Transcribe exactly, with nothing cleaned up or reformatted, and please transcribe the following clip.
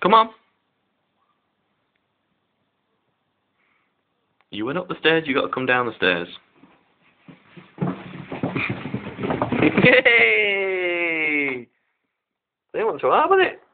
Come on. You went up the stairs, you got to come down the stairs. Yay! They want to have it.